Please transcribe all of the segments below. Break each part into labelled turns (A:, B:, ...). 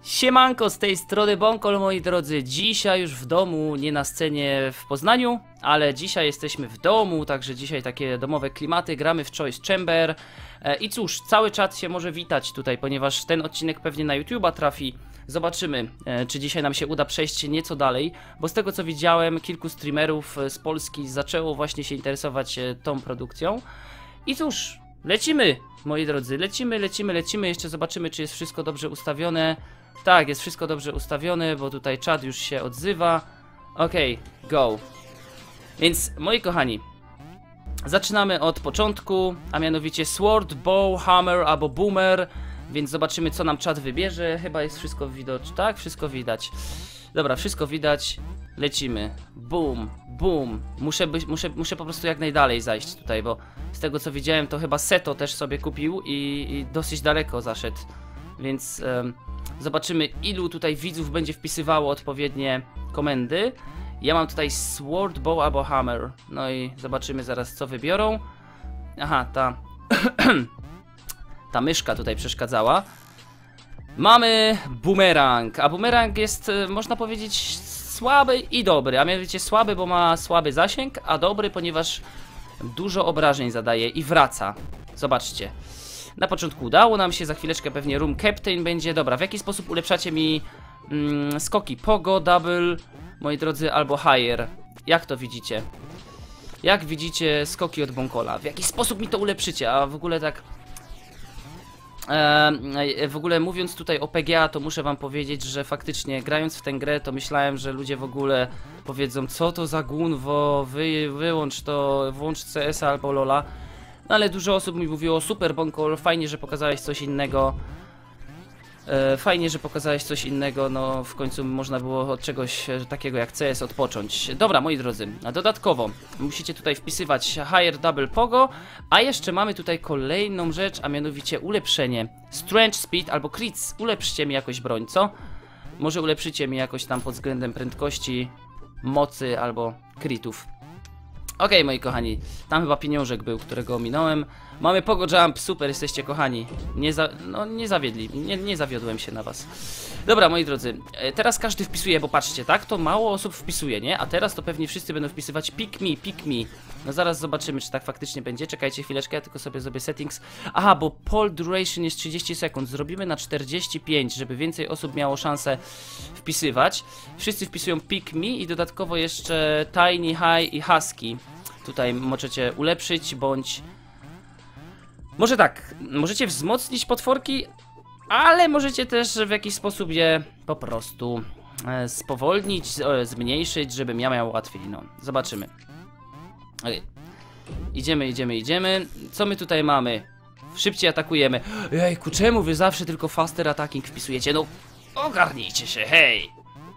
A: Siemanko, z tej strony Bonkol, moi drodzy. Dzisiaj już w domu, nie na scenie w Poznaniu, ale dzisiaj jesteśmy w domu, także dzisiaj takie domowe klimaty, gramy w Choice Chamber. I cóż, cały czat się może witać tutaj, ponieważ ten odcinek pewnie na YouTube'a trafi. Zobaczymy, czy dzisiaj nam się uda przejść nieco dalej, bo z tego co widziałem, kilku streamerów z Polski zaczęło właśnie się interesować tą produkcją. I cóż, lecimy, moi drodzy, lecimy, jeszcze zobaczymy, czy jest wszystko dobrze ustawione. Tak, jest wszystko dobrze ustawione, bo tutaj czat już się odzywa. Okej, go. Więc, moi kochani, zaczynamy od początku, a mianowicie Sword, Bow, Hammer albo Boomer. Więc zobaczymy, co nam czat wybierze. Chyba jest wszystko widoczne, tak? Wszystko widać. Dobra, wszystko widać. Lecimy. Boom, boom. Muszę po prostu jak najdalej zajść tutaj, bo z tego co widziałem, to chyba Seto też sobie kupił i dosyć daleko zaszedł. Więc zobaczymy, ilu tutaj widzów będzie wpisywało odpowiednie komendy. Ja mam tutaj Sword, Bow albo Hammer. No i zobaczymy zaraz, co wybiorą. Aha, ta myszka tutaj przeszkadzała. Mamy Boomerang, a Boomerang jest, można powiedzieć, słaby i dobry. A mianowicie słaby, bo ma słaby zasięg, a dobry, ponieważ dużo obrażeń zadaje i wraca. Zobaczcie. Na początku udało nam się, za chwileczkę pewnie Room Captain będzie. Dobra, w jaki sposób ulepszacie mi skoki? Pogo, double, moi drodzy, albo higher. Jak to widzicie? Jak widzicie skoki od Bonkola? W jaki sposób mi to ulepszycie? A w ogóle tak... w ogóle mówiąc tutaj o PGA, to muszę wam powiedzieć, że faktycznie grając w tę grę, to myślałem, że ludzie w ogóle powiedzą, co to za gunwo, wyłącz to, włącz CS-a albo LoL'a. No ale dużo osób mi mówiło, super Bonkol, fajnie, że pokazałeś coś innego. Fajnie, że pokazałeś coś innego, no w końcu można było od czegoś takiego jak CS odpocząć. Dobra, moi drodzy, a dodatkowo musicie tutaj wpisywać Higher Double Pogo, a jeszcze mamy tutaj kolejną rzecz, a mianowicie ulepszenie Strength, Speed albo Crits. Ulepszcie mi jakoś broń, co? Może ulepszycie mi jakoś tam pod względem prędkości, mocy albo critów. Okej, moi kochani, tam chyba pieniążek był, którego ominąłem. Mamy Pogo Jump, super, jesteście kochani. Nie zawiedli, nie zawiodłem się na was. Dobra, moi drodzy, teraz każdy wpisuje, bo patrzcie, tak? To mało osób wpisuje, nie? A teraz to pewnie wszyscy będą wpisywać pick me. No zaraz zobaczymy, czy tak faktycznie będzie. Czekajcie chwileczkę, ja tylko sobie zrobię settings. Aha, bo poll duration jest 30 sekund. Zrobimy na 45, żeby więcej osób miało szansę wpisywać. Wszyscy wpisują pick me i dodatkowo jeszcze tiny, high i husky. Tutaj możecie ulepszyć, bądź... Może tak, możecie wzmocnić potworki, ale możecie też w jakiś sposób je po prostu spowolnić, zmniejszyć, żebym ja miał łatwiej. No, zobaczymy. Okay. Idziemy. Co my tutaj mamy? Szybciej atakujemy. Jejku, czemu wy zawsze tylko faster attacking wpisujecie? No, ogarnijcie się, hej!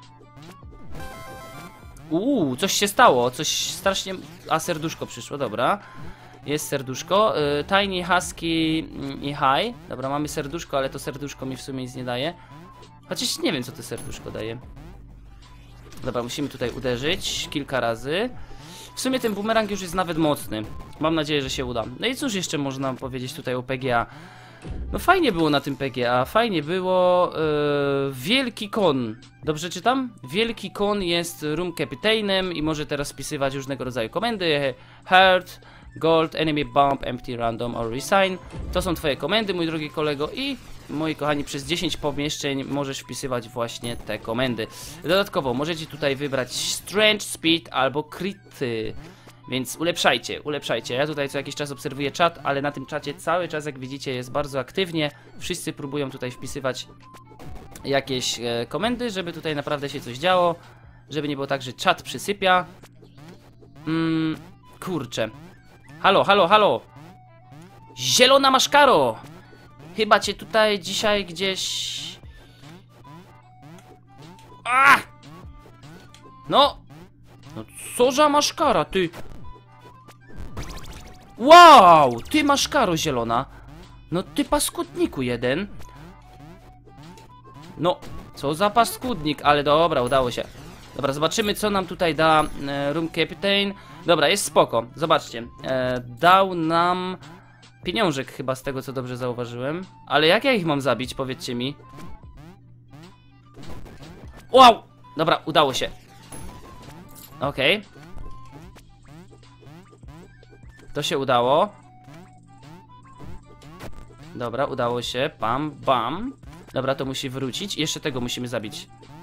A: Coś się stało, coś strasznie... A, serduszko przyszło, dobra. Jest serduszko, tiny, husky i high. Dobra, mamy serduszko, ale to serduszko mi w sumie nic nie daje. Chociaż nie wiem, co to serduszko daje. Dobra, musimy tutaj uderzyć kilka razy. W sumie ten bumerang już jest nawet mocny. Mam nadzieję, że się uda. No i cóż jeszcze można powiedzieć tutaj o PGA? No fajnie było na tym PGA, fajnie było. Wielki Kon, dobrze czytam? Wielki Kon jest room captainem i może teraz wpisywać różnego rodzaju komendy. Heart, Gold, Enemy Bomb, Empty Random or Resign. To są twoje komendy, mój drogi kolego, i moi kochani, przez 10 pomieszczeń możesz wpisywać właśnie te komendy. Dodatkowo możecie tutaj wybrać Strength, Speed albo Crity. Więc ulepszajcie. Ja tutaj co jakiś czas obserwuję czat, ale na tym czacie cały czas, jak widzicie, jest bardzo aktywnie. Wszyscy próbują tutaj wpisywać jakieś komendy, żeby tutaj naprawdę się coś działo. Żeby nie było tak, że czat przysypia. Kurczę. Halo. Zielona maszkaro! Chyba cię tutaj dzisiaj gdzieś... No co za maszkara, ty... Wow! Ty maszkaro zielona. No ty paskudniku jeden. No, co za paskudnik, ale dobra, udało się. Dobra, zobaczymy, co nam tutaj da Room Captain. Dobra, jest spoko, zobaczcie. Dał nam pieniążek chyba, z tego co dobrze zauważyłem. Ale jak ja ich mam zabić, powiedzcie mi. Wow! Dobra, udało się. Okej. To się udało. Dobra, udało się. Bam, bam. Dobra, to musi wrócić. Jeszcze tego musimy zabić.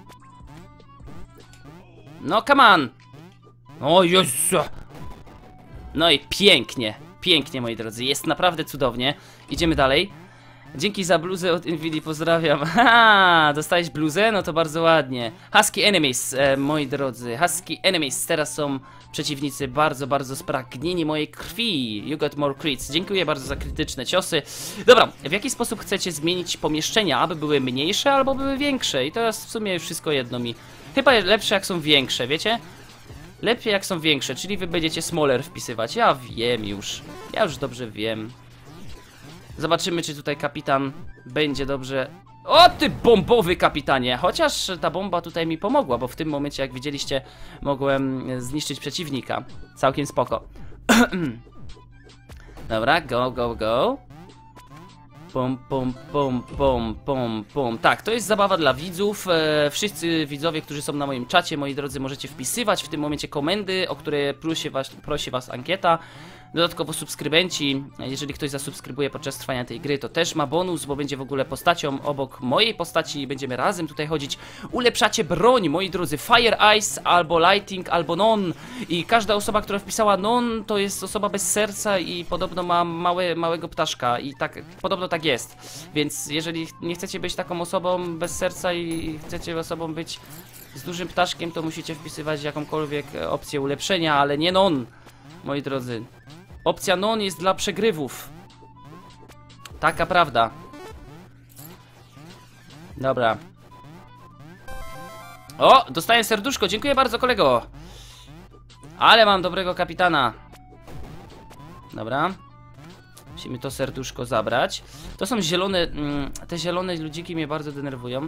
A: No, come on! O Jezu! No i pięknie. Pięknie, moi drodzy. Jest naprawdę cudownie. Idziemy dalej. Dzięki za bluzę od Nvidia, pozdrawiam. Haha, dostałeś bluzę? No to bardzo ładnie. Husky Enemies, moi drodzy. Husky Enemies, teraz są przeciwnicy bardzo, bardzo spragnieni mojej krwi. You got more crits. Dziękuję bardzo za krytyczne ciosy. Dobra, w jaki sposób chcecie zmienić pomieszczenia, aby były mniejsze albo były większe? I to jest w sumie wszystko jedno mi. Chyba lepsze jak są większe, wiecie? Lepiej jak są większe, czyli wy będziecie smaller wpisywać. Ja wiem już. Ja już dobrze wiem. Zobaczymy, czy tutaj kapitan będzie dobrze... O, ty bombowy kapitanie! Chociaż ta bomba tutaj mi pomogła, bo w tym momencie, jak widzieliście, mogłem zniszczyć przeciwnika. Całkiem spoko. Dobra, go, go, go. Pom, pom, pom, pom, pom, pom. Tak, to jest zabawa dla widzów. Wszyscy widzowie, którzy są na moim czacie, moi drodzy, możecie wpisywać w tym momencie komendy, o które prosi was ankieta. Dodatkowo subskrybenci, jeżeli ktoś zasubskrybuje podczas trwania tej gry, to też ma bonus, bo będzie w ogóle postacią obok mojej postaci i będziemy razem tutaj chodzić. Ulepszacie broń, moi drodzy, Fire Ice, albo Lighting, albo Non. I każda osoba, która wpisała Non, to jest osoba bez serca i podobno ma małego ptaszka. I tak, podobno tak jest. Więc jeżeli nie chcecie być taką osobą bez serca i chcecie osobą być z dużym ptaszkiem, to musicie wpisywać jakąkolwiek opcję ulepszenia, ale nie Non, moi drodzy. Opcja non jest dla przegrywów. Taka prawda. Dobra. O, dostałem serduszko, dziękuję bardzo, kolego. Ale mam dobrego kapitana. Dobra. Musimy to serduszko zabrać. To są zielone, te zielone ludziki mnie bardzo denerwują.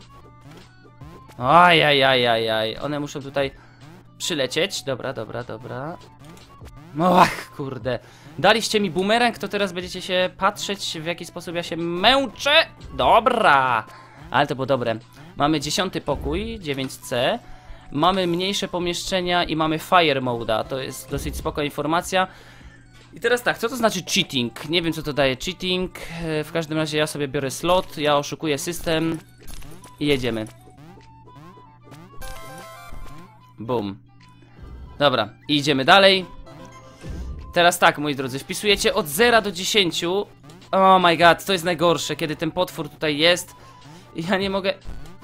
A: Ajajajajaj, one muszą tutaj przylecieć. Dobra, dobra, dobra. Ach, kurde. Daliście mi bumerang, to teraz będziecie się patrzeć, w jaki sposób ja się męczę. Dobra. Ale to było dobre. Mamy 10. pokój, 9C. Mamy mniejsze pomieszczenia i mamy fire mode'a. To jest dosyć spoko informacja. I teraz tak, co to znaczy cheating? Nie wiem, co to daje cheating. W każdym razie ja sobie biorę slot, ja oszukuję system i jedziemy. Bum. Dobra, i idziemy dalej. Teraz tak, moi drodzy, wpisujecie od 0 do 10. Oh my god, to jest najgorsze, kiedy ten potwór tutaj jest. I ja nie mogę...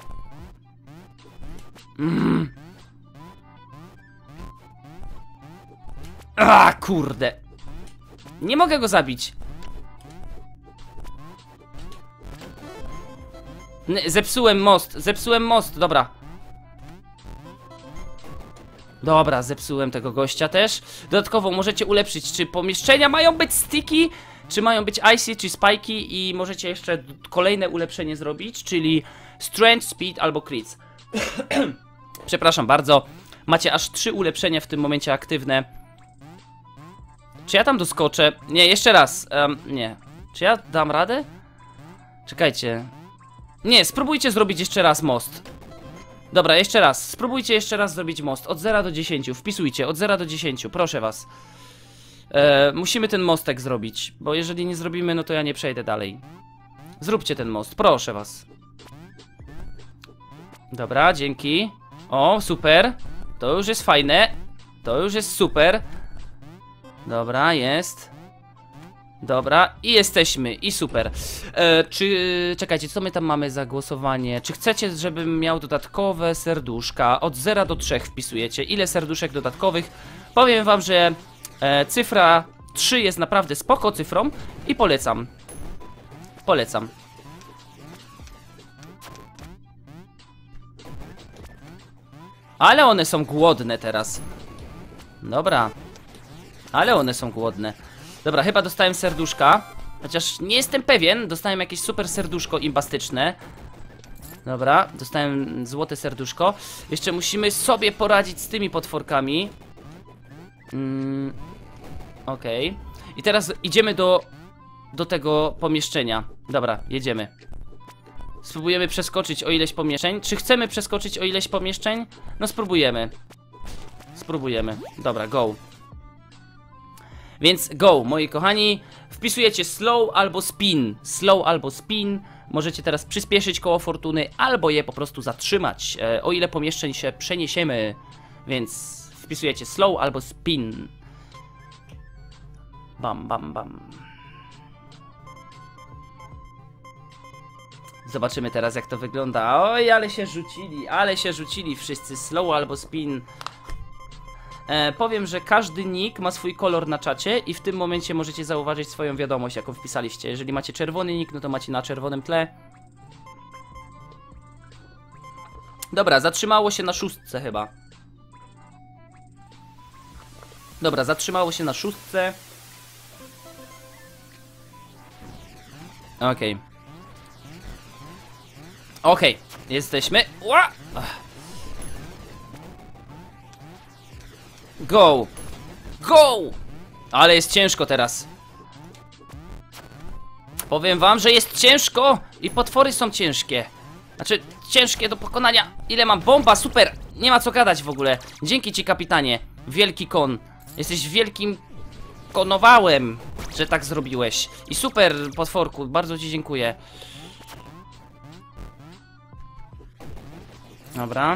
A: kurde. Nie mogę go zabić. Zepsułem most, dobra. Dobra, zepsułem tego gościa też. Dodatkowo możecie ulepszyć, czy pomieszczenia mają być sticky, czy mają być icy, czy spajki. I możecie jeszcze kolejne ulepszenie zrobić, czyli strength, speed albo crits. Przepraszam bardzo. Macie aż 3 ulepszenia w tym momencie aktywne. Czy ja tam doskoczę? Nie, jeszcze raz. Nie. Czy ja dam radę? Czekajcie. Nie, spróbujcie zrobić jeszcze raz most. Dobra, jeszcze raz. Spróbujcie jeszcze raz zrobić most. Od 0 do 10. Wpisujcie. Od 0 do 10. Proszę was. Musimy ten mostek zrobić. Bo jeżeli nie zrobimy, no to ja nie przejdę dalej. Zróbcie ten most. Proszę was. Dobra, dzięki. O, super. To już jest fajne. To już jest super. Dobra, jest. Dobra, i jesteśmy, i super. Czekajcie, co my tam mamy za głosowanie? Czy chcecie, żebym miał dodatkowe serduszka? Od 0 do 3 wpisujecie. Ile serduszek dodatkowych? Powiem wam, że cyfra 3 jest naprawdę spoko cyfrą i polecam. Polecam. Ale one są głodne teraz. Dobra. Ale one są głodne. Dobra, chyba dostałem serduszka. Chociaż nie jestem pewien. Dostałem jakieś super serduszko imbastyczne. Dobra, dostałem złote serduszko. Jeszcze musimy sobie poradzić z tymi potworkami. Okej. I teraz idziemy do tego pomieszczenia. Dobra, jedziemy. Spróbujemy przeskoczyć o ileś pomieszczeń. Czy chcemy przeskoczyć o ileś pomieszczeń? No spróbujemy. Spróbujemy. Dobra, go. Więc go, moi kochani. Wpisujecie slow albo spin. Slow albo spin. Możecie teraz przyspieszyć koło fortuny, albo je po prostu zatrzymać, o ile pomieszczeń się przeniesiemy. Więc wpisujecie slow albo spin. Bam, bam, bam. Zobaczymy teraz, jak to wygląda. Oj, ale się rzucili wszyscy. Slow albo spin. Powiem, że każdy nick ma swój kolor na czacie i w tym momencie możecie zauważyć swoją wiadomość, jaką wpisaliście. Jeżeli macie czerwony nick, no to macie na czerwonym tle. Dobra, zatrzymało się na 6 chyba. Dobra, zatrzymało się na 6. Okej. Okej, jesteśmy. Ła! Go! Go! Ale jest ciężko teraz. Powiem wam, że jest ciężko i potwory są ciężkie. Znaczy, ciężkie do pokonania. Ile mam? Bomba, super! Nie ma co gadać w ogóle. Dzięki ci, kapitanie. Wielki kon. Jesteś wielkim konowałem, że tak zrobiłeś. I super, potworku, bardzo ci dziękuję. Dobra.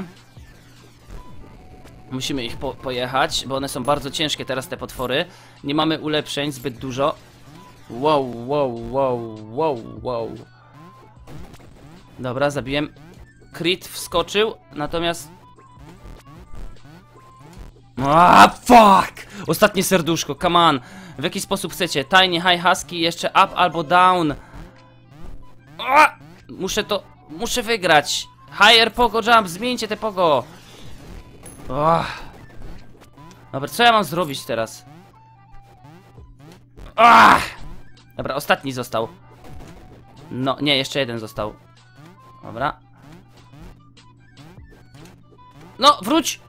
A: Musimy ich pojechać, bo one są bardzo ciężkie teraz, te potwory. Nie mamy ulepszeń zbyt dużo. Wow, wow, wow, wow, wow. Dobra, zabiłem. Crit wskoczył, natomiast... Fuck! Ostatnie serduszko, come on. W jaki sposób chcecie? Tiny, high, husky, jeszcze up albo down. Muszę wygrać. Higher pogo jump, zmieńcie te pogo. Dobra, co ja mam zrobić teraz? Dobra, ostatni został. No, nie, jeszcze jeden został. Dobra. No, wróć!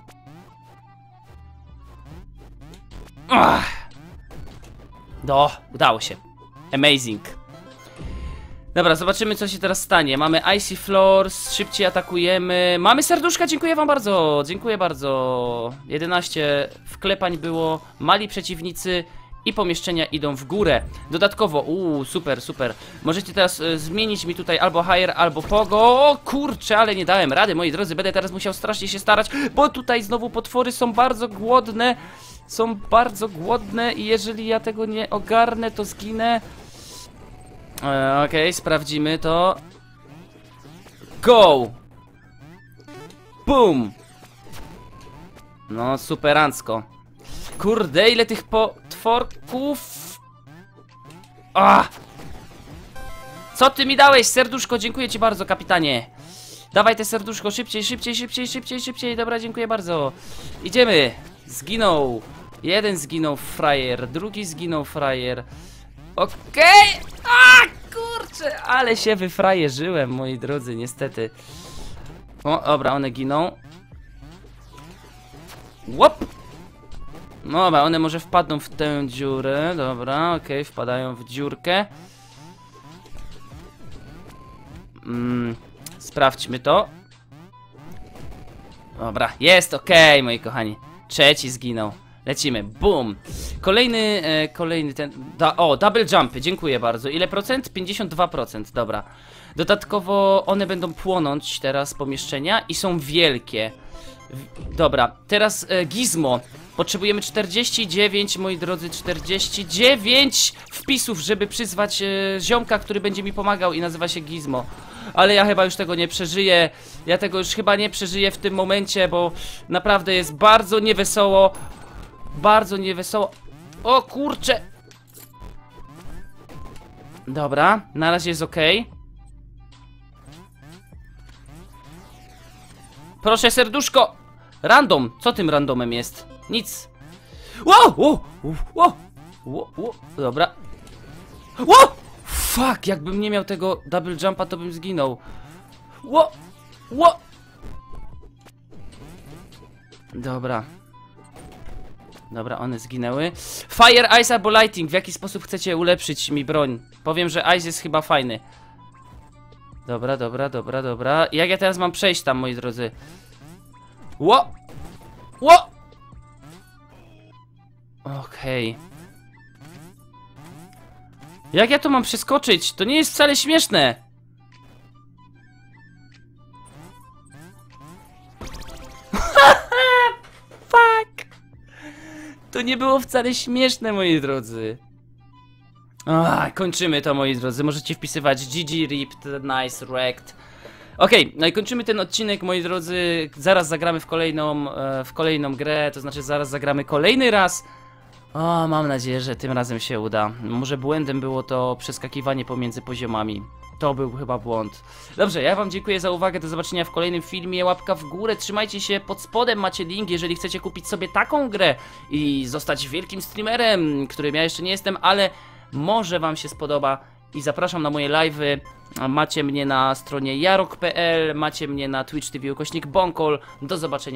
A: Udało się. Amazing. Dobra, zobaczymy, co się teraz stanie. Mamy Icy Floors, szybciej atakujemy. Mamy serduszka, dziękuję wam bardzo. Dziękuję bardzo. 11 wklepań było, mali przeciwnicy i pomieszczenia idą w górę. Dodatkowo, super, super. Możecie teraz zmienić mi tutaj albo higher, albo pogo. O kurczę, ale nie dałem rady, moi drodzy. Będę teraz musiał strasznie się starać, bo tutaj znowu potwory są bardzo głodne. Są bardzo głodne i jeżeli ja tego nie ogarnę, to zginę. Okej, sprawdzimy to. Go! Boom! No, superancko. Kurde, ile tych potworków. Co ty mi dałeś, serduszko? Dziękuję ci bardzo, kapitanie. Dawaj te serduszko, szybciej, szybciej, szybciej, szybciej, szybciej. Dobra, dziękuję bardzo. Idziemy. Zginął. Jeden zginął frajer, drugi zginął frajer. Okej. Kurczę, ale się wyfrajerzyłem, moi drodzy, niestety. O, dobra, one giną. Łop! No dobra, one może wpadną w tę dziurę. Dobra, okej, wpadają w dziurkę. Sprawdźmy to. Dobra, jest okej, moi kochani. Trzeci zginął. Lecimy, boom. Kolejny ten... double jumpy, dziękuję bardzo. Ile procent? 52%, dobra. Dodatkowo one będą płonąć teraz pomieszczenia i są wielkie. Dobra, teraz gizmo. Potrzebujemy 49, moi drodzy, 49 wpisów, żeby przyzwać ziomka, który będzie mi pomagał i nazywa się Gizmo. Ale ja chyba już tego nie przeżyję. Ja tego już chyba nie przeżyję w tym momencie, bo naprawdę jest bardzo niewesoło. Bardzo niewesoło. O kurczę. Dobra, na razie jest ok. Proszę, serduszko. Random, co tym randomem jest? Nic. Dobra. Fuck, jakbym nie miał tego double jumpa, to bym zginął. Dobra. Dobra, one zginęły. Fire, Ice albo Lighting. W jaki sposób chcecie ulepszyć mi broń? Powiem, że Ice jest chyba fajny. Dobra, dobra, dobra, dobra. Jak ja teraz mam przejść tam, moi drodzy? Ło! Ło! Okej. Jak ja tu mam przeskoczyć? To nie jest wcale śmieszne. Fuck! To nie było wcale śmieszne, moi drodzy. Kończymy to, moi drodzy. Możecie wpisywać GG Ripped, Nice Wrecked. Okej, no i kończymy ten odcinek, moi drodzy. Zaraz zagramy w kolejną grę, to znaczy zaraz zagramy kolejny raz. O, mam nadzieję, że tym razem się uda. Może błędem było to przeskakiwanie pomiędzy poziomami. To był chyba błąd. Dobrze, ja wam dziękuję za uwagę, do zobaczenia w kolejnym filmie. Łapka w górę, trzymajcie się, pod spodem macie link, jeżeli chcecie kupić sobie taką grę i zostać wielkim streamerem, którym ja jeszcze nie jestem, ale może wam się spodoba. I zapraszam na moje live'y. Macie mnie na stronie jarok.pl, macie mnie na Twitch TV /Bonkol. Do zobaczenia.